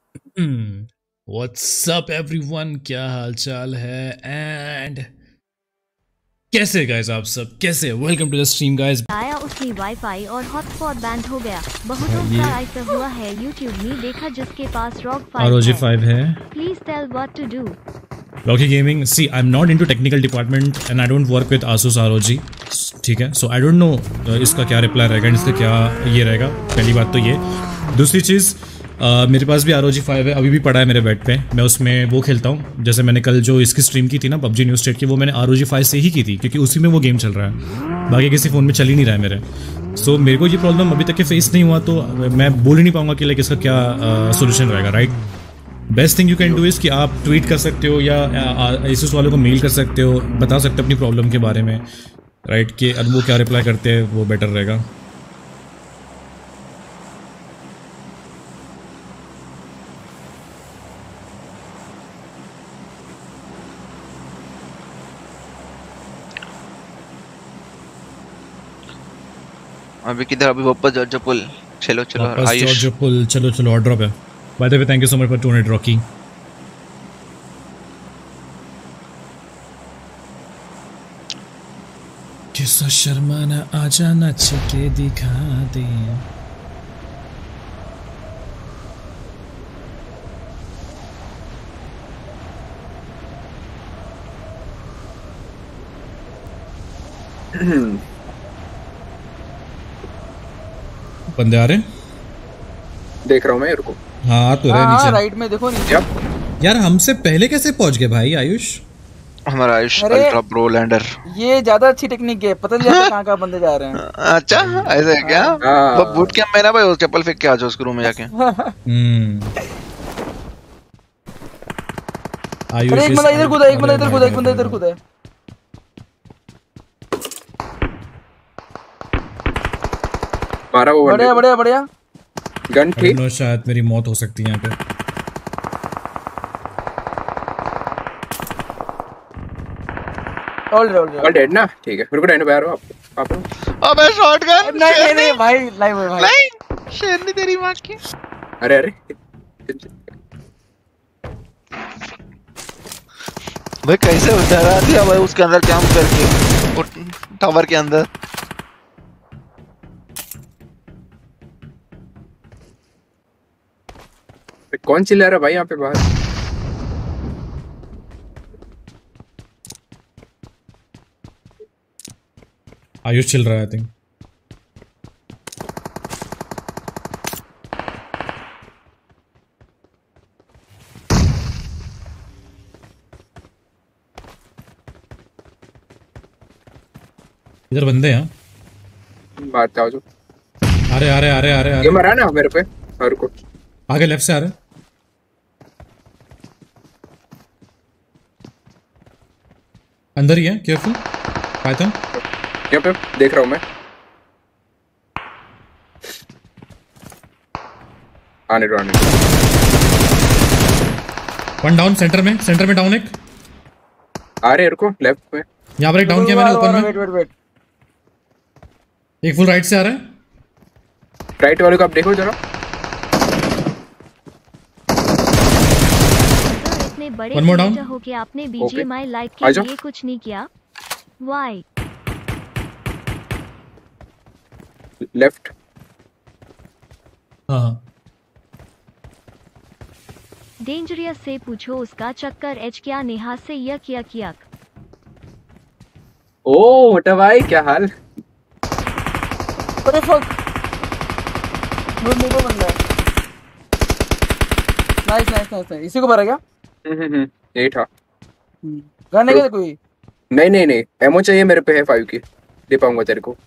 WhatsApp everyone, क्या हाल चाल है एंड कैसे गाइस आप सब कैसे? Welcome to the stream guys. आया उसकी वाईफाई और हॉटस्पॉट बैंड हो गया। बहुतों का ऐसा हुआ है, यूट्यूब ने देखा जिसके पास ROG 5 है। Please tell what to do. Rocky gaming, see I am not into technical department and I don't work with Asus ROG, ठीक है? सो आई डोंट नो इसका क्या रिप्लाई रहेगा, इसका क्या ये रहेगा। पहली बात तो ये। दूसरी चीज़, मेरे पास भी ROG 5 है, अभी भी पड़ा है मेरे बेड पे। मैं उसमें वो खेलता हूँ, जैसे मैंने कल जो इसकी स्ट्रीम की थी ना PUBG न्यू स्टेट की, वो मैंने ROG 5 से ही की थी क्योंकि उसी में वो गेम चल रहा है, बाकी किसी फ़ोन में चल ही नहीं रहा है मेरे। सो मेरे को ये प्रॉब्लम अभी तक के फेस नहीं हुआ, तो मैं बोल ही नहीं पाऊंगा कि लाइक इसका क्या सोल्यूशन रहेगा, right? Best thing you can do is कि आप ट्वीट कर सकते हो या एसुस वालों को मेल कर सकते हो, बता सकते हो अपनी प्रॉब्लम के बारे में, राइट? कि अब वो क्या रिप्लाई करते हैं वो बेटर रहेगा। अभी किधर? अभी वापस जॉर्ज पुल। चलो चलो जॉर्ज पुल, चलो चलो और ड्रॉप है। By the way thank you so much for 200 Rocky. किसा शर्माना, आजा नच के दिखा दे। बंदे आ रहे हैं, देख रहा हूँ मैं। रुको। हाँ तो रहे नीचे राइट में देखो नीचे। यार हमसे पहले कैसे पहुंच गए भाई आयुष? हमारा आयुष अल्ट्रा प्रो लैंडर। ये ज्यादा अच्छी टेक्निक है, पता नहीं चलता कहाँ बंदे जा रहे हैं। अच्छा ऐसा है क्या? वो बूट कैंप में ना भाई, वो चप्पल फेंक के आ जाओ उसके रूम में जाके। आयुष एक बंदा इधर कूदा, एक बंदा इधर कूदा, एक बंदा इधर कूदा। मारा वो। बढ़िया बढ़िया बढ़िया। गन ठीक। नो, शायद मेरी मौत हो सकती है यहाँ पे। ऑल डेड ना, ठीक है। मेरे को डायनो पे आ रहा हूँ आप। अबे शॉटगन। नहीं नहीं भाई, लाइव है भाई। नहीं शेरनी तेरी मां की। अरे अरे भाई कैसे उतरा दिया भाई उसके अंदर कैंप करके, टावर के अंदर। कौन चिल्ला रहा भाई यहाँ पे बाहर? आयुष चिल रहा है आई थिंक। इधर बंदे हैं, बात जाओ जो। अरे ये मरा ना मेरे पे। और को आगे लेफ्ट से आ रहे। अंदर ही है, केयरफुल पाइथन। यहाँ पे देख रहा हूँ मैं। आने दो। वन डाउन, सेंटर में डाउन एक। आ रहे रुको, लेफ्ट में। यहाँ पर एक डाउन किया मैंने ऊपर में। वेट। एक फुल राइट से आ रहा है। राइट वाले को आप देखो जरा। बड़े One more down. हो कि आपने BGMI लाइक के लिए कुछ नहीं किया। Why? लेफ्ट। हाँ डेंजरियस से पूछो उसका चक्कर एच क्या, नेहा से यक यक यक। ओ मोटा भाई क्या हाल? अरे फक, मुझे को बंदा है। नाइस। इसी को भरा क्या? यही था। गन है क्या कोई? नहीं एमओ चाहिए मेरे पे, है 5 की, दे पाऊंगा तेरे को।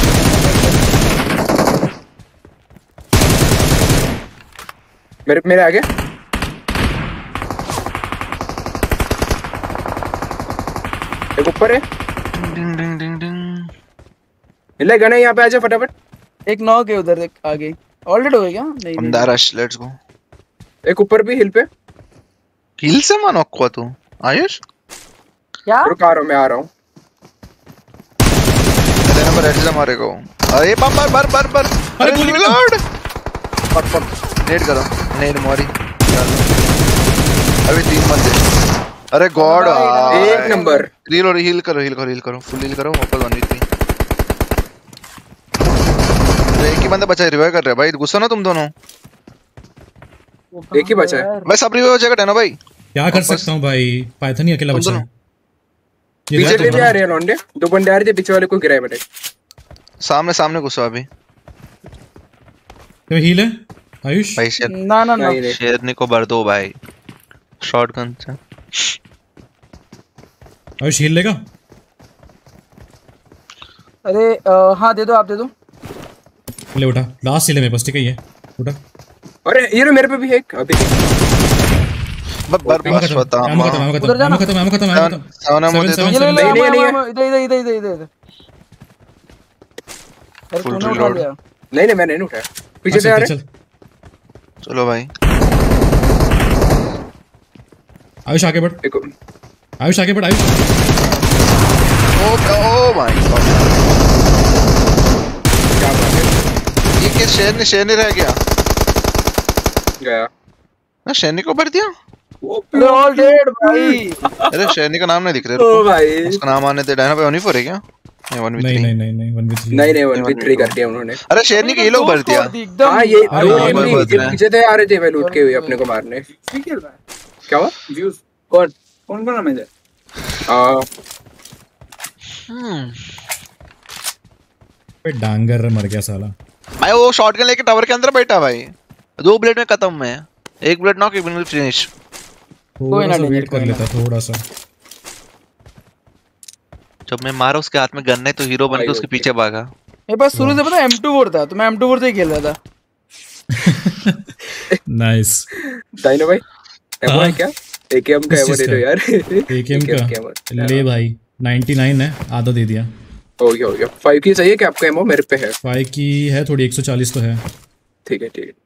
मेरे आगे एक ऊपर है। डिंग। ले गन है यहाँ पे, आजा फटाफट। एक नॉक है उधर, एक आगे। ऑलरेडी हो गया क्या? नहीं अंदर रश, लेट्स गो। एक ऊपर भी हिल पे। हिल से मानो को तू आयुष क्या? रुक आ रहा हूँ, मैं आ रहा हूँ। तेरे नंबर एट से मारेगा वो। अरे बर अरे रिलोड। फक नेट करो, नेट मारी। अभी 3 बंदे। अरे गॉड एक नंबर। हील करो फुल हील करो वापस 1v3। तो एक ही बंदा बचा है, रिवाइव कर रहा है भाई, गुस्सा ना तुम दोनों। एक ही बचा है भाई सब रिवाइव हो जाएगा टेनो भाई। क्या कर सकता हूँ भाई, पाइथन ही अकेला बचा है। पीछे ले जा रहे हैं लौंडे, 2 बंदे आ रहे थे, पीछे वाले को गिराए बेटे। सामने घुसो अभी। तो हील है आयुष भाई ना ना ना शेरनी को भर दो भाई शॉटगन से। आयुष हील लेगा। अरे हाँ दे दो, आप दे दो। ले उठा, लास्ट हील है मेरे पास, ठीक है ये उठा। अरे ये मेरे पे भी है एक अभी। बस बता उधर जाना। इधर अरे तूने उठा लिया। नहीं मैंने नहीं उठाया, पीछे से आ रहे। चलो भाई आयुष आगे बढ़, आयुष आगे बढ़, आयुष। ओ माय गॉड, क्या बात है। ये क्या शेरनी रह गया ना, शेरनी को भर दिया। अरे ऑल डेड भाई। अरे शेरनी का नाम नहीं दिख रहा ओ भाई, उसका नाम आने दे। डायना भाई 1v4 है क्या? नहीं 1v3। नहीं 1v3 नहीं 1v3 कर दिया उन्होंने। अरे शेरनी के ये लोग भर दिया। हां ये पीछे थे आ रहे थे भाई, लूट के हुए अपने को मारने। क्या हुआ? व्यूज कौन नाम है? पे डांगर मर गया साला भाई। वो शॉटगन लेके टावर के अंदर बैठा भाई, 2 बुलेट में खत्म है। 1 बुलेट नॉक, 1 बुलेट फिनिश। थोड़ा सा वेट कर लेता, थोड़ा सा। जब मैं मारा उसके हाथ में गन है तो हीरो बन के उसके पीछे भागा। मेरे पास शुरू से पता M24 था, तो मैं M24 से ही खेल रहा था। नाइस डायनो भाई एमो है क्या? एकेएम का एमो दे दो यार। एकेएम का ले भाई, 99 है, आधा दे दिया। हो गया 5 की चाहिए क्या आपका एमो? मेरे पे है 5 की है थोड़ी, 140 तो है। ठीक है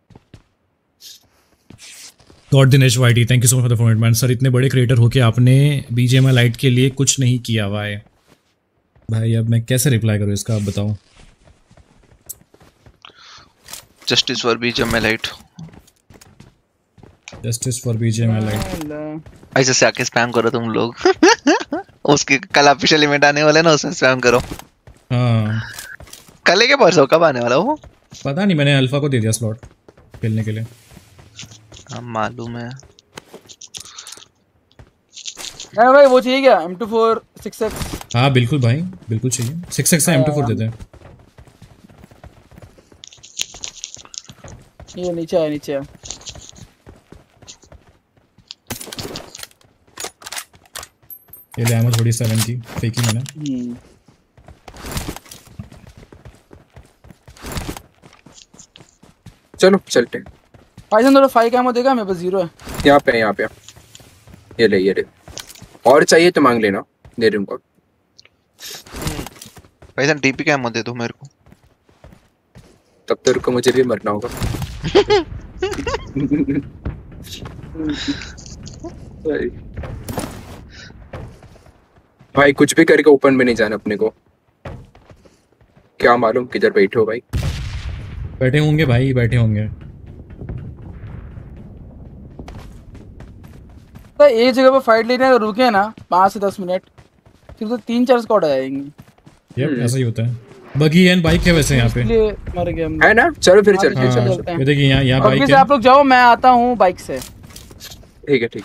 गॉड दिनेश वाइटी, thank you so much for the format man. Sir इतने बड़े क्रिएटर होके आपने बीजीएमआई लाइट के लिए कुछ नहीं किया हुआ है भाई। अब मैं कैसे रिप्लाई करूँ इसका, आप बताओ। Justice for BGMI lite, justice for BGMI lite. ऐसे से आके स्पैम करो तुम लोग। उसके कल ऑफिशियल इवेंट आने वाला है ना, उसमें स्पैम करो। हाँ कल के परसों कब आने वाला वो पता नहीं, मैंने अल्फा को दे दिया स्लॉट खेलने के लिए। हाँ मालूम है। अरे भाई वो चाहिए क्या? M24 6x। हाँ बिल्कुल भाई, बिल्कुल चाहिए। 6x से M24 दे दे। ये नीचे है। ये ले आमो थोड़ी 7 की फेंकी मैंने। चलो चलते। पाइथन थोड़ा 5 का एमो देगा, मेरे पास 0 है। यहाँ पे ये ले और चाहिए तो मांग लेना, दे दूंगा। भाई जान टीपी का एमो दे दो मेरे को। तब तो रुको, मुझे भी मरना होगा। भाई कुछ भी करके ओपन में नहीं जाना अपने को। क्या मालूम किधर बैठे हो भाई। बैठे होंगे भाई, बैठे होंगे। तो एक जगह पर फाइट लेने अगर रुके ना 5 से 10 मिनट, फिर तो 3-4 स्क्वाड आ जाएंगे। यप ऐसा ही होता है। बगी एंड बाइक है वैसे यहाँ पे, इसलिए मर गए हम। है ना? चलो फिर चलते हैं। ये देखिए यहाँ बाइक बगी से है। आप लोग जाओ, मैं आता हूँ बाइक से। ठीक है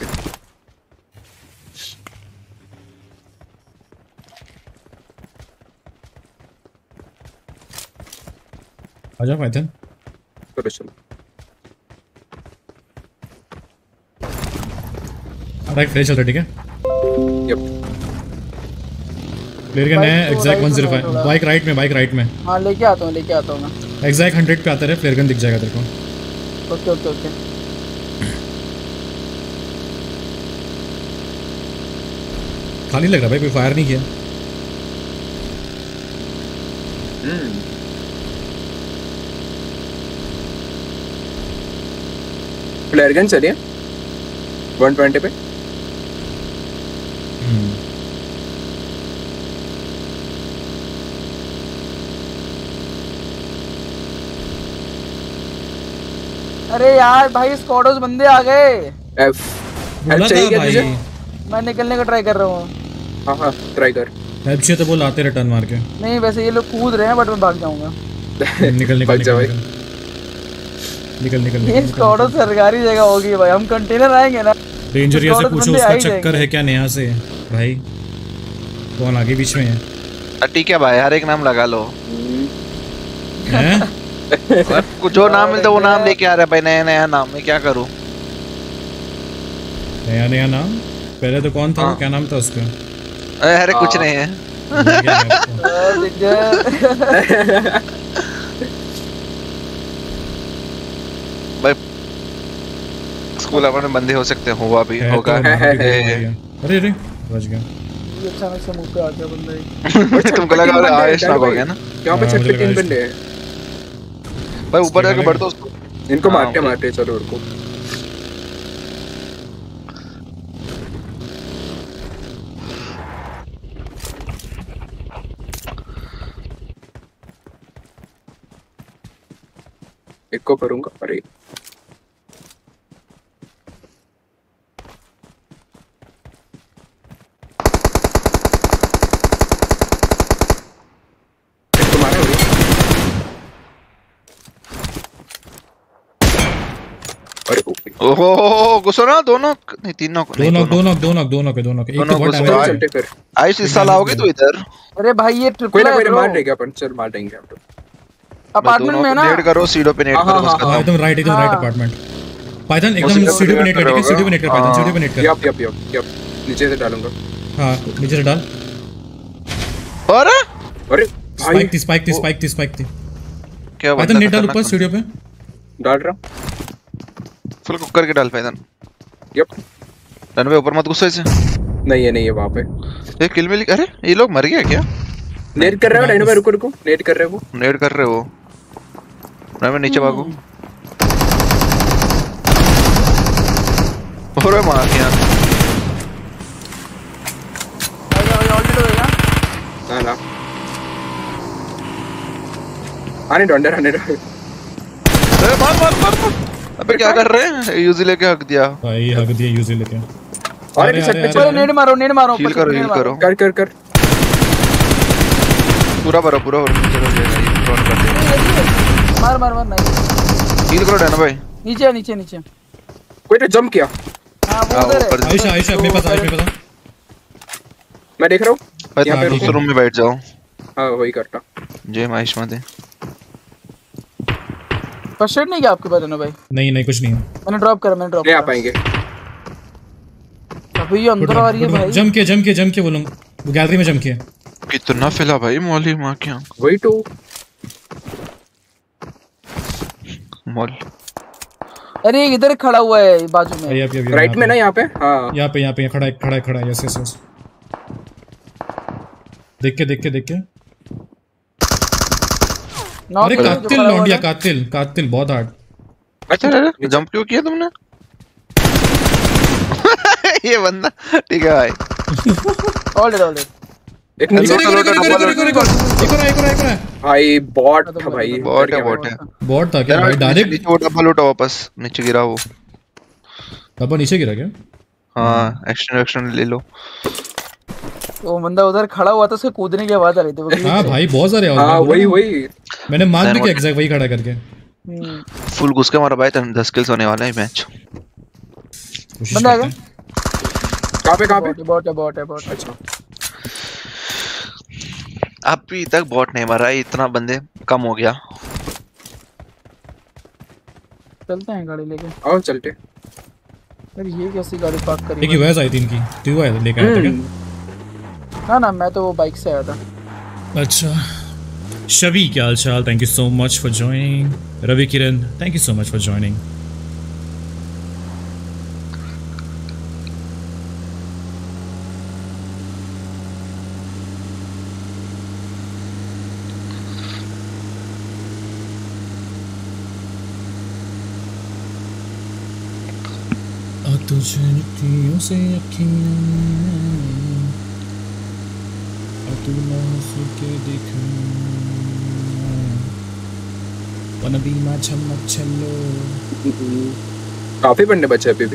आजा पाइथन। चलो राइट फ्रेश चलता, ठीक है। यप प्लेयर का नया एग्जैक्ट 105 बाइक राइट में। हाँ लेके आता हूँ मैं। एग्जैक्ट 100 पे आता है, फ्लेयर गन दिख जाएगा तेरे को। ओके खाली लग रहा भाई, कोई फायर नहीं किया। फ्लेयर गन चलिए 120 पे। अरे यार भाई स्क्वाडोस बंदे आ गए। एफ बोला था भाई। मैं निकलने का ट्राई कर रहा हूँ। हाँ ट्राई कर। हेल्प चाहिए तो बोल, आते रिटर्न मार के। नहीं वैसे ये लोग कूद रहे हैं बट मैं भाग जाऊंगा। निकल। ये स्क्वाडो सरकारी जगह होगी भाई, हम कंटेनर आएंगे ना। रेंजरिया से पूछो उसका चक्कर है क्या नया से भाई, कौन आगे बीच में है। ठीक है भाई, हर एक नाम लगा लो। हैं? जो नाम मिलता वो नाम लेके आ रहा है भाई, नया नया नाम। मैं क्या करूं? नया नाम? पहले तो कौन था वो, क्या नाम था उसका? अरे कुछ नहीं है। भाई स्कूल अपने बंदे हो सकते हैं, हुआ भी होगा। अरे बच गया। ये अचानक से मुंह पे आ गया बंदा। तुमको लगा आयुष नाग हो गया ना? यहाँ पे छत पे 3 बंदे हैं भाई, ऊपर जाके बढ़ दो उसको। इनको मारते चलो उनको। एक को करूंगा। अरे ओहो गुस्सा ना, दोनों नहीं तीनों को। दोनों के एक तो बहुत डैमेज चलते फिर। आयुष इस साल आओगे तो इधर। अरे भाई ये ट्रिपल है। कोई मार देगा अपन, चल मार देंगे हम लोग। अपार्टमेंट में ना नेट करो, सीडो पे नेट करो उसका। एकदम राइट अपार्टमेंट। पाइथन एकदम सीढ़ी पे नेट कर, सीढ़ी पे नेट कर, पाइथन सीढ़ी पे नेट कर। यप नीचे से डालूंगा। हां नीचे से डाल। अरे स्पाइक थी। क्या पाइथन नेट डाल ऊपर सीढ़ी पे। डाल रहा फुल कुक करके डाल पाइथन। यप रनवे ऊपर मत गुस्से से। नहीं है वहां पे। ये किल मिल। अरे ये लोग मर गए क्या? नेट कर रहे हो रनवे, रुको नेट कर रहे हो। नेट कर रहे हो रनवे, नीचे भागो। अरे मार दिया। ना आने दो अंदर आने दो। अरे मार। अबे क्या कर रहे हैं? यूजी लेके हक दिया भाई, हक दिया यूजी लेके। अरे चलो नेट मारो हील करो। कर पूरा भरो चलो ड्रोन कर दे। मार नहीं। हील करो डैना भाई। नीचे कोई तो जंप किया। हां वो उधर है। आयुष मेरे पास मैं देख रहा हूं। यहां पे दूसरे रूम में बैठ जाओ। हां वही करता। जय महेश मत दे। फर्स्ट एड नहीं क्या आपके पास ना भाई? नहीं कुछ नहीं है। मैंने ड्रॉप करा। नहीं आ पाएंगे अभी ये अंदर आ रही है भाई। जम के बोलूं, वो गैलरी में जम के। कितना फैला भाई मौली मां क्या। वही तो मॉल। अरे इधर खड़ा हुआ है बाजू में, राइट में ना यहाँ पे। हाँ यहाँ पे खड़ा है। यस यस देख के अरे कातिल लौंडिया, कातिल बहुत हार्ड। अच्छा जंप क्यों किया तुमने? ये बंदा ठीक है भाई। ऑल एक भाई बॉट था भाई। बॉट था क्या भाई? डायरेक्ट नीचे वो डब्बा लूटा, वापस नीचे गिरा वो डब्बा नीचे गिरा क्या? हाँ एक्शन ले लो। वो बंदा उधर खड़ा हुआ था, उसके कूदने की आवाज आ रही थी। हाँ भाई बहुत सारे आवाज। हाँ वही मैंने मार्क भी किया एग्जैक्ट वही खड़ा करके। फुल घुस के मारा भाई, 10 किल्स होने वाला है मैच। बंदा आ गया। कहाँ पे? बॉट है। अच्छा अभी तक बॉट नहीं मारा, इतना बंदे कम हो गया। चलते हैं गाड़ी लेके। आओ चलते। यार ये कैसी गाड़ी पार्क करी? एक वैस आई थी इनकी, तू आया लेकर आया था क्या? ना मैं तो वो बाइक से आया था। अच्छा शबी क्या हाल चाल? Thank you so much for joining. Ravi Kiran thank you so much for joining. तुझे नीतियों से तू के दिखा wanna be my cello. काफी बंदे बचे अभी भी।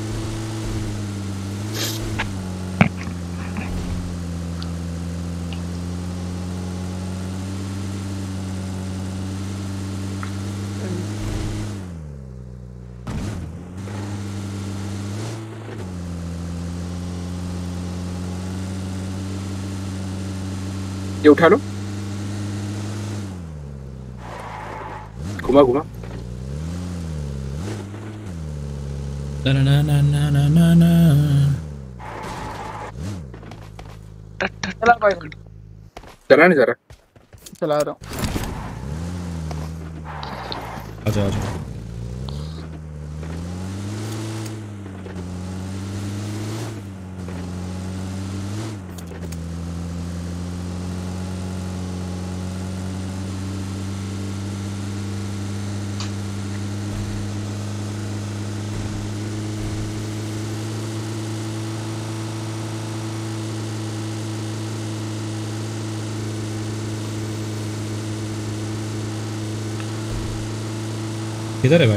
ये उठा लो, घुमा घुमा। ना ना ना ना ना ना ना ना। चला भाई, चला नहीं जरा। चला रहा हूँ। आजा आजा। किधर है भाई?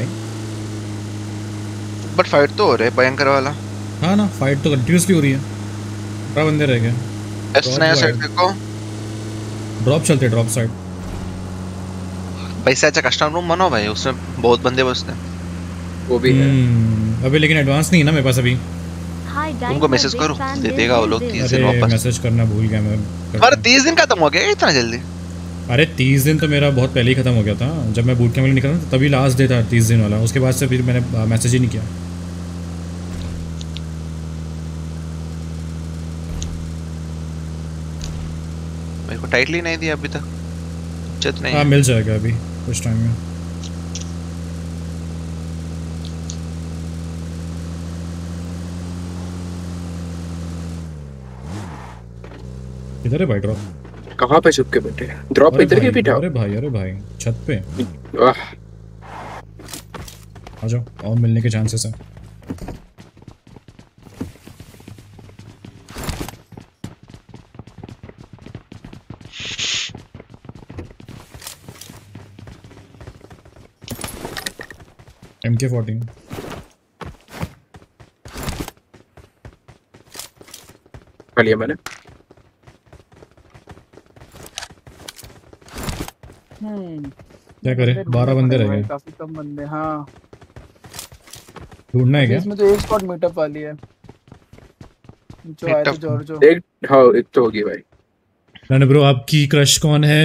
बट फाइट तो हो रहा है भयंकर वाला। हाँ ना, फाइट तो कंटिन्यूसली हो रही है। 12 बंदे रह गए। एस नया साइड देखो, ड्रॉप चलते, ड्रॉप साइड। भाई से अच्छा कस्टम रूम बनो भाई, उसमें बहुत बंदे बसते हैं। वो भी है। अभी लेकिन एडवांस नहीं है ना मेरे पास अभी। उनको मैसेज करो, दे देगा वो लोग 30 दिन वापस। मैसेज करना भूल गया मैं। पर 30 दिन खत्म हो गया इतना जल्दी? अरे 30 दिन तो मेरा बहुत पहले ही खत्म हो गया था, जब मैं बूट कैंप में निकला था तभी लास्ट डे था 30 दिन वाला। उसके बाद से फिर मैंने मैसेज ही नहीं किया। मेरे को टाइटली नहीं दिया अभी तक, इज्जत नहीं। हाँ मिल जाएगा अभी कुछ टाइम में। किधर है भाई ड्रॉप? कहाँ पे छुप के बैठे? ड्रॉप इधर के पीछे। अरे भाई छत पे। वाह, आ जाओ, और मिलने के चांसेस हैं। MK14 खा लिया मैंने। क्या करें, 12 बंदे रह गए। काफी कम बंदे। हाँ ढूंढना है क्या? इसमें तो एक स्पॉट मीटअप वाली है जो आए थे जॉर्जो। एक हाँ, एक तो होगी भाई। नाने ब्रो, आपकी क्रश कौन है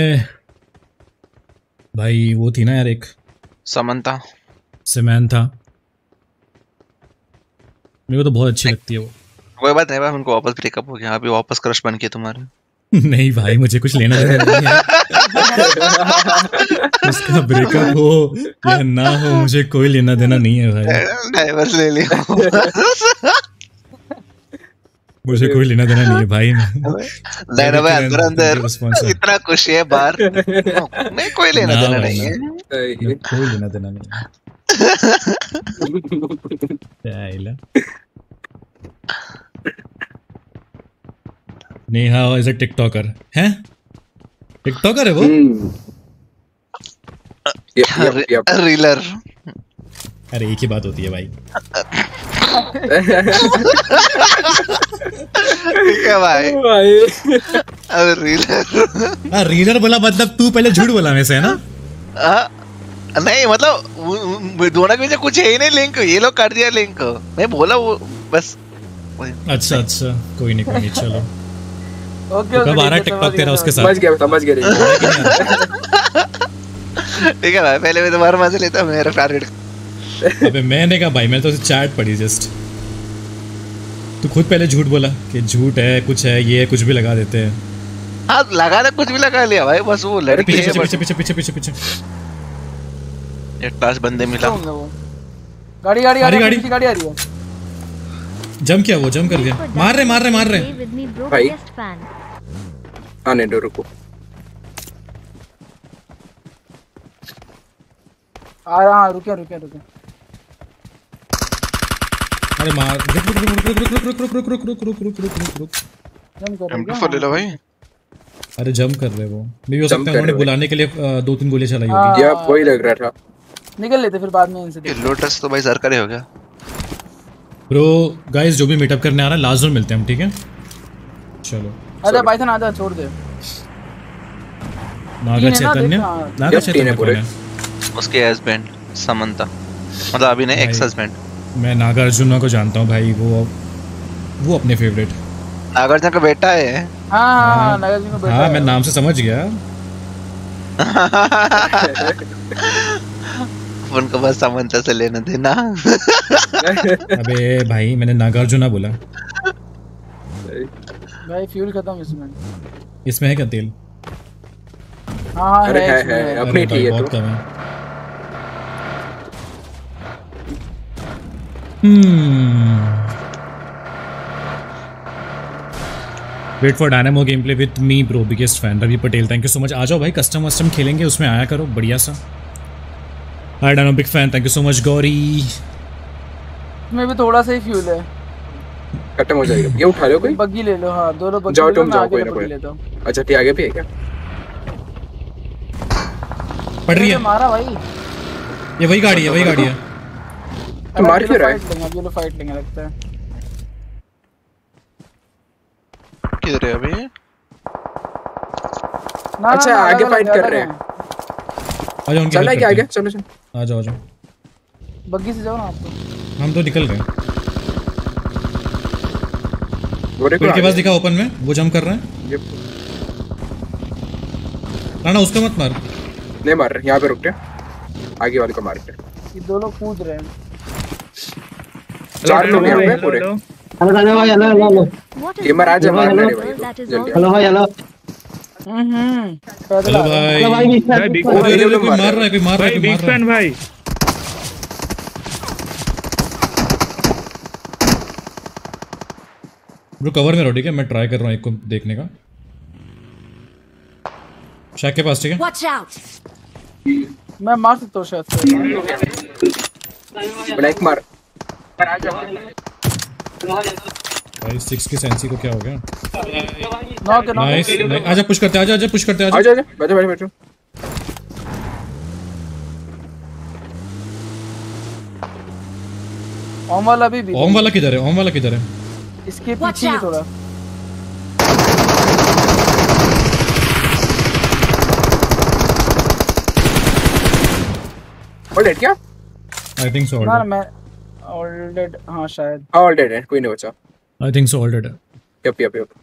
भाई? वो थी ना यार एक समंता, समंथा। मेरे को तो बहुत अच्छी लगती है वो। कोई बात नहीं भाई, उनको वापस ब्रेकअप हो गया, अभी वापस क्रश बन के तुम्हारे। नहीं भाई, मुझे कुछ लेना देना नहीं है। उसका ब्रेकअप हो या ना हो, मुझे कोई लेना देना नहीं है भाई। डाइवर्स ले लिया। मुझे कोई लेना देना नहीं है भाई। नहीं भाई, अंदर अंदर इतना खुशी है, बाहर नहीं कोई लेना देना नहीं है। कोई लेना देना नहीं है। नेहा इज अ टिकटॉकर है? टिकटॉकर है वो? रीलर। अरे एक ही बात होती है भाई। ठीक है भाई। अब रीलर। रीलर बोला मतलब तू पहले झूठ बोला में से है ना? नहीं मतलब दोनों के बीच कुछ है ही नहीं लिंक, ये लोग कर दिया लिंक, मैं बोला वो बस। अच्छा कोई नहीं चलो। ओके कब आ रहा है टिकटॉक तेरा उसके साथ? समझ गया। ठीक है भाई, पहले मैं तुम्हारा मजा लेता हूँ, मेरा फेवरेट। अबे मैंने कहा भाई, मैंने तो चैट पढ़ी जस्ट। तू खुद पहले झूठ बोला कि झूठ है, कुछ है, ये कुछ भी लगा देते हैं। हाँ लगा दे, कुछ भी लगा लिया भाई, बस वो लड़की है। पीछे एक पास बंदे मिला। गाड़ी आ रही है। जम किया, वो जम कर दिया। मार रहे भाई। आने दो, रुको। आ रहा, रुके। अरे मार, रुक। जम कर M2 ले लो भाई। अरे जंप कर रहे वो मे भी हो सकता है उन्होंने बुलाने के लिए 2-3 गोली चलाई हाँ। होगी। या वही लग रहा था। निकल लेते फिर बाद में इनसे। ये लोटस तो भाई सरकारी हो गया। ब्रो गाइस जो भी मीटअप करने आ रहा है लास्ट जोन मिलते हैं हम, ठीक है? चलो आजा पाइथन आजा, छोड़ दे। नागा चैतन्य, नागा चैतन्य कौन है? उसके हस्बैंड समंता, मतलब अभी नहीं, एक्स हस्बैंड। मैं नागार्जुन को जानता हूँ भाई, वो अपने फेवरेट। नागार्जुन का बेटा है। हाँ नागार्जुन का बेटा। हाँ मैं नाम से समझ गया। उनको बस समंता से लेना देना। अबे भाई मैंने नागार्जुन बोला। भाई फ्यूल खत्म इसमें। इसमें है क्या तेल? हाँ अरे है, है अपनी ठीक है बहुत तो। कम है। Wait for Dynamo game play with me bro, biggest fan Ravi Patel, thank you so much. आ जाओ भाई, कस्टम वस्टम खेलेंगे, उसमें आया करो बढ़िया सा। Hi Dynamo big fan, thank you so much Gauri. इसमें भी थोड़ा सा ही फ्यूल है, खत्म हो जाएगा। ये उठा लो कोई, बग्गी ले लो। हाँ दोनों बग्गी जाओ ले लो, तुम मैं जाओ, आगे कोई ना बग्गी कोई। लेता हूँ। अच्छा ठीक, आगे भी है क्या? पड़ रही है, मारा भाई। ये वही गाड़ी है, वही गाड़ी है। तो मार क्यों रहा है? ये लो फाइट लेंगे लगता है। किधर है अभी? अच्छा आगे फाइट कर रहे हैं। आ जाओ उनके चल हेल्प क्या आगे, करते चलो चलो। हैं। आ जाओ आ जाओ, बग्गी से जाओ ना आप तो। हम तो निकल गए। गोरे को पेड़ के पास आगे। दिखा ओपन में, वो जंप कर रहे हैं। ये ना उसका मत मार। नहीं मार रहे, यहाँ पे रुकते, आगे वाले को मारते। ये दो लोग कूद रहे हैं। 4 लोग हैं हमें पूरे। हेलो भाई, हेलो। गेमर आ जा, मारने रे भाई जल्दी। हेलो भाई, हेलो। पैदल हेलो आ रहे हैं। भाई। भाई बिग अरे, अरे, अरे, कोई मार मार रहा है, कोई मार रहा है, भाई कोई बिग मार रहा है। फैन भाई। ब्रो कवर में रहो, ठीक है? मैं ट्राई कर रहा हूँ एक को देखने का। शैक के पास, ठीक है? Watch out! मैं मार सकता हूँ शायद से। ब्लैक मार। भाई 6 की सेंसी को क्या हो गया? नॉक है, नाइस, आजा पुश करते, आजा आजा पुश करते, आजा। आजा आजा, बैठो बैठो बैठो। ओम वाला भी ओम वाला किधर है? ओम वाला किधर है? इसके Watch पीछे ही out. थोड़ा। ऑल डेड क्या? आई थिंक सो ना ऑल मैं ऑलरेडी, हाँ शायद। ऑल डेड है, कोई नहीं बचा। I think so all dead है। यप यप यप,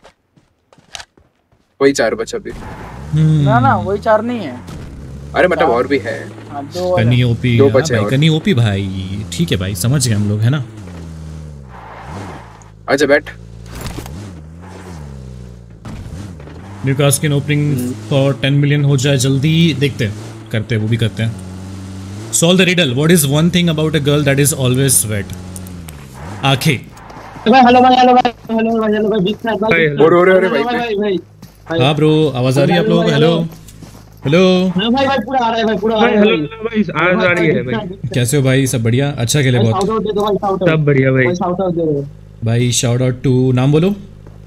वही 4 बचा अभी। ना ना वही 4 नहीं है। अरे मतलब और भी है। हाँ 2 और कनी है। ओपी, दो हाँ बचे भाई और। कनी ओपी भाई, ठीक है भाई, समझ गए हम लोग, है ना? आजा बैठ। न्यूकास्ट की ओपनिंग फॉर 10 मिलियन हो जाए जल्दी, देखते हैं, करते हैं, वो भी करते हैं। Solve the riddle. What is one thing about a girl that is always wet? आंखें। हेलो भाई, हेलो भाई, हेलो भाई, हेलो भाई, बिग फैन भाई। अरे भाई भाई। हाँ ब्रो, आवाज आ रही है आप लोग? हेलो हेलो, हाँ भाई भाई, पूरा आ रहा है भाई, पूरा आ भाई रहा है हेलो भाई। भाई, आज आ रही है भाई। कैसे हो भाई? सब बढ़िया? अच्छा खेले बहुत शाउट आउट दे दो भाई, शाउट आउट। सब बढ़िया भाई। शाउट आउट दे दो भाई। शाउट आउट टू, नाम बोलो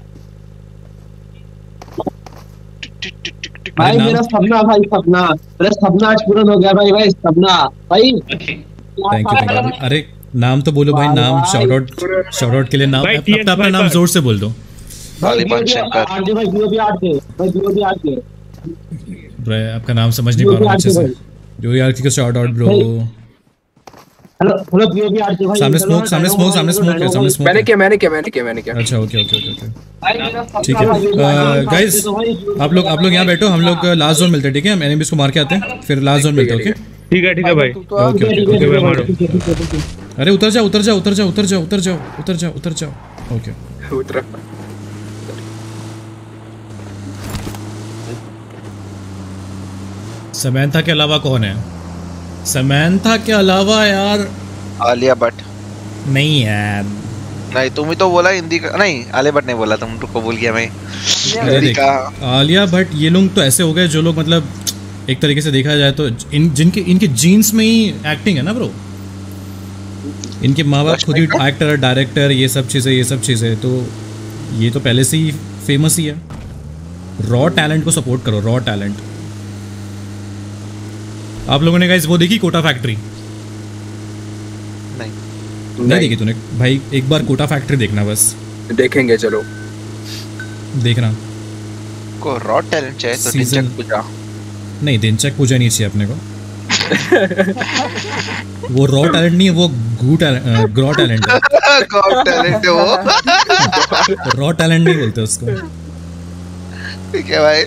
भाई। नाम? मेरा सपना भाई, सपना, मेरा सपना आज पूरा हो गया भाई, भाई सपना भाई। Thank you. अरे नाम तो बोलो भाई, नाम। शाउट आउट के लिए नाम, भाई, अपना अपना नाम जोर से बोल दो। तालिबान शंकर। आरजे भाई, बीओबी आर्ट के भाई, बीओबी आर्ट के। ब्रो आपका नाम समझ नहीं पा रहा हूँ अच्छे से। जो यार की shout out bro. Hello hello, BOB art के भाई। सामने स्मोक, सामने स्मोक, सामने स्मोक है, सामने स्मोक मैंने है। किया मैंने किया मैंने किया मैंने किया। अच्छा ओके ओके ओके ओके, भाई मेरा सपना ठीक है। भाई, गाइस आप लोग यहाँ बैठो, हम लोग लास्ट जोन मिलते हैं, ठीक है? हम एनिमीज को मार के आते हैं, फिर लास्ट जोन मिलते हैं, ओके? ठीक है भाई। तू तो आ। ओके ओके ठीक है, ओके। ठीक है, मारो। ठीक है, ठीक है, ठीक है। अरे उतर जाओ उतर जाओ उतर जाओ उतर जाओ उतर जाओ उतर जाओ उतर जाओ, ओके। उतरा। समैंथा के अलावा कौन है? समैंथा के अलावा यार आलिया भट्ट। नहीं यार। नहीं तुम ही तो बोला हिंदी का, नहीं आलिया भट्ट नहीं बोला, तुम को भूल गया मैं। अरे हिंदी देख, का। आलिया भट्ट ये लोग तो ऐसे हो गए जो लोग मतलब एक तरीके से देखा जाए तो इनके जीन्स में ही एक्टिंग है ना ब्रो। इनके माँ बाप खुद ही एक्टर, डायरेक्टर, ये सब चीज़ें, तो ये तो पहले से ही फेमस ही है। रॉ टैलेंट को सपोर्ट करो, रॉ टैलेंट। आप लोगों ने गाइस वो देखी कोटा फैक्ट्री? नहीं देखी तूने भाई? एक बार कोटा फैक्ट्री देखना, बस देखेंगे, चलो देखना। को रॉ टैलेंट चाहिए तो दिनचक पूजा नहीं, दिनचक पूजा नहीं चाहिए अपने को। वो रॉ टैलेंट नहीं है, वो ग्रॉ टैलेंट है। गॉड टैलेंट है वो। रॉ टैलेंट नहीं बोलते उसको। ठीक है भाई।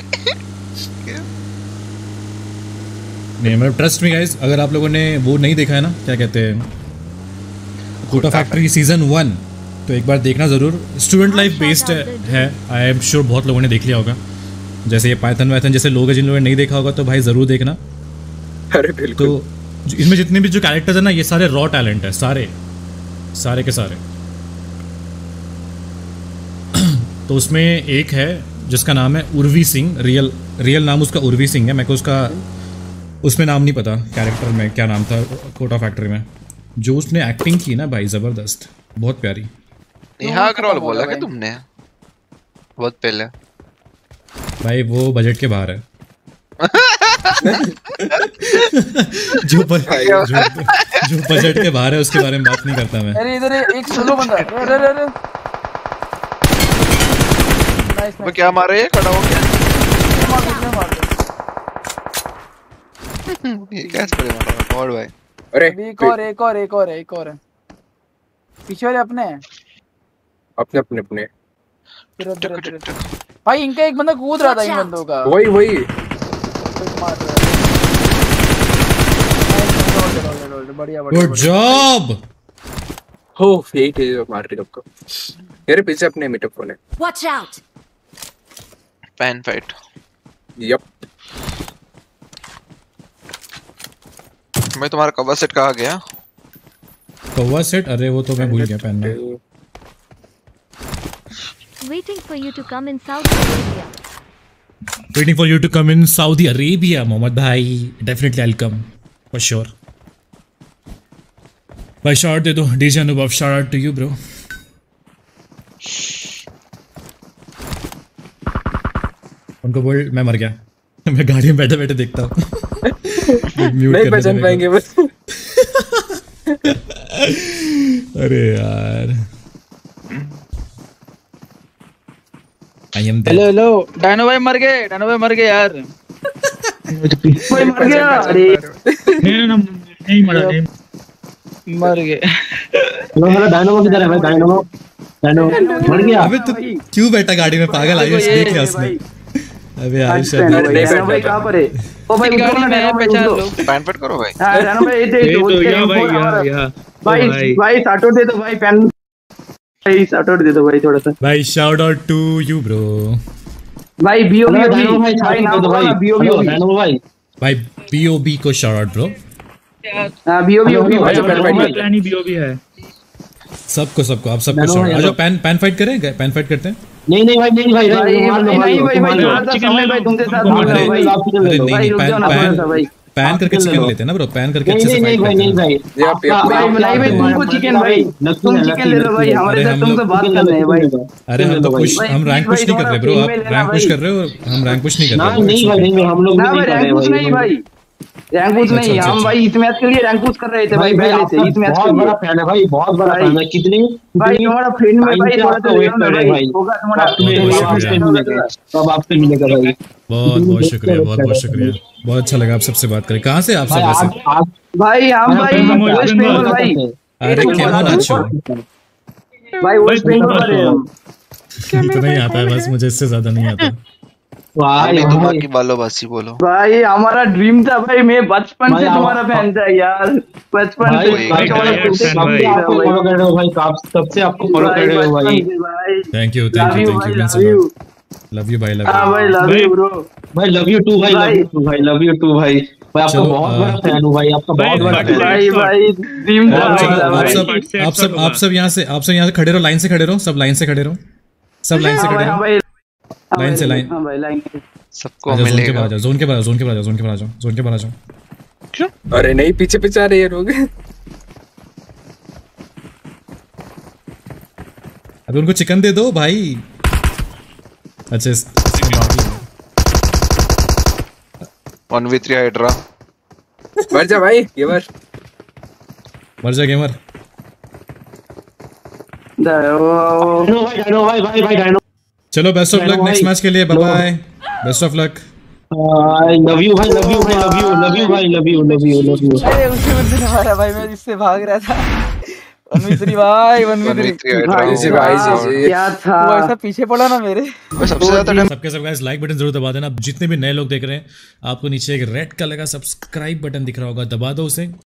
नहीं मतलब ट्रस्ट मी गाइस, अगर आप लोगों ने वो नहीं देखा है ना, क्या कहते हैं, कोटा फैक्ट्री सीजन 1, तो एक बार देखना जरूर। स्टूडेंट लाइफ बेस्ड है, आई एम श्योर बहुत लोगों ने देख लिया होगा। जैसे ये पाइथन वाइथन जैसे लोग हैं, जिन लोगों ने नहीं देखा होगा तो भाई जरूर देखना। अरे बिल्कुल। तो इसमें जितने भी जो कैरेक्टर्स है ना, ये सारे रॉ टैलेंट है, सारे के सारे। तो उसमें एक है जिसका नाम है उर्वी सिंह, रियल नाम उसका उर्वी सिंह है। मेरे को उसका उसमें नाम नहीं पता कैरेक्टर में क्या नाम था कोटा फैक्ट्री में। जो उसने एक्टिंग की ना भाई, जबरदस्त, बहुत प्यारी। नेहा अग्रवाल बोला क्या तुमने बहुत पहले? भाई वो बजट के बाहर है। जो बजट के बाहर है उसके बारे में बात नहीं करता मैं। अरे इधर एक सोलो बंदा। अरे अरे अरे नाइस। वो क्या मार रहे हैं? खड़ा हो गया। मार दो। ये कैसे पड़े मार रहा है गॉड भाई। अरे एक और है। पीछे वाले अपने हैं। अपने भाई इनका एक बंदा कूद रहा था इन बंदों का। वही मार रहा है। बढ़िया गुड जॉब। हो फेक है जो मार रही है आपको। मेरे पीछे अपने मीटअप फोन है। Watch out. Pan fight. Yup. मैं तुम्हारा कवर सेट कहाँ गया? Cover set? अरे वो तो मैं भूल गया पहनना। Waiting for you to come in Saudi Arabia. Waiting for you to come in Saudi Arabia, Mohammad भाई। Definitely I'll come for sure. भाई shout दे दो DJ अनुभव, shout out to you bro. उनको बोल मैं मर गया। मैं गाड़ी में बैठे बैठे देखता हूँ। नहीं पहचान पाएंगे बस। अरे यार हेलो डायनो भाई मर गए यार। भाई मर गया। अरे नहीं मर गए। हेलो डायनो किधर है भाई? डायनो मर गया। अबे तू क्यों बैठा गाड़ी में पागल? आयुष देख लिया उसने। अबे आयुष डायनो भाई कहां पर है? ओ भाई गाड़ी में पहचान लो। पैन फाइट करो भाई। हां डायनो भाई ये भाई साटो दे दो भाई। पैन भाई शाउट आउट दे दो भाई थोड़ा सा। भाई shout out to you bro. भाई बीओबी भाई नाम दो भाई। बीओबी भाई बीओबी को शाउट आउट ब्रो। हां बीओबी भाई बीओबी है। सबको आप सबको शाउट आउट। जो पैन फाइट करें? पैन फाइट करते हैं? नहीं भाई भाई तुमसे साथ भाई पैन करके चिकन लेते हैं ना ब्रो। पैन करके अच्छे से नहीं भाई तुमको चिकन भाई तुम चिकन ले लो भाई। हमारे साथ तुमसे बात कर रहे हैं भाई। अरे हम तो पुश, हम रैंक पुश नहीं कर रहे ब्रो। आप रैंक पुश कर रहे हो, हम रैंक पुश नहीं कर रहे। नहीं भाई हम लोग नहीं कर रहे भाई। रैंक पुश नहीं, हम भाई इस मैच के लिए रैंक पुश कर रहे थे भाई पहले से। इस मैच बहुत बड़ा फैन है भाई, बहुत बड़ा फैन है। कितने भाई तुम्हारा फ्रेंड में भाई थोड़ा सा वेट कर रहे भाई। होगा तुम्हारा सब आपसे मिलेगा भाई। बहुत शुक्रिया, बहुत शुक्रिया। बहुत अच्छा लगा आप सबसे बात करें। कहाँ से आप सब वैसे? भाई हम भाई वेस्ट बंगाल भाई। अरे केमन अच्छो भाई वेस्ट बंगाल इतना ही आता है बस, मुझे इससे ज्यादा नहीं आता। भाई बाकी बालो बासी बोलो भाई। हमारा ड्रीम था भाई, मैं बचपन से तुम्हारा फैन था यार। बचपन से फॉलो कर रहे हो भाई। कब से आपको फॉलो कर रहे हो भाई। थैंक यू लव यू भाई। लव यू ब्रो भाई। लव यू टू भाई। लव यू टू भाई। मैं आपका बहुत बड़ा फैन हूं भाई। आपका बहुत बड़ा फैन भाई। ड्रीम था। आप सब यहाँ से खड़े रहो, लाइन से खड़े रहो, सब लाइन से खड़े रहो, सब लाइन से खड़े रहो। लाइन से लाइन। हां भाई लाइन सबको मिलेगा। जोन के बाहर आ जाओ। क्यों? अरे नहीं पीछे आ रहे हैं लोग। अबे उनको चिकन दे दो भाई। अच्छा 1v3 हाइड्रा। मर जा भाई गेमर, मर जा गेमर। चलो best of luck next match के लिए, bye bye, best of luck. Love you भाई, लव यू भाई, लव यू, लव यू भाई, love you, love you, love you. अरे उसी बंदे ने मारा भाई, मैं इससे भाग रहा था। 1v3 भाई, 1v3 भाई जी क्या था वो ऐसा पीछे पड़ा ना मेरे। सबसे ज्यादा सबके सब गाइस लाइक बटन जरूर दबा देना। जितने भी नए लोग देख रहे हैं, आपको नीचे एक रेड कलर का सब्सक्राइब बटन दिख रहा होगा, दबा दो उसे।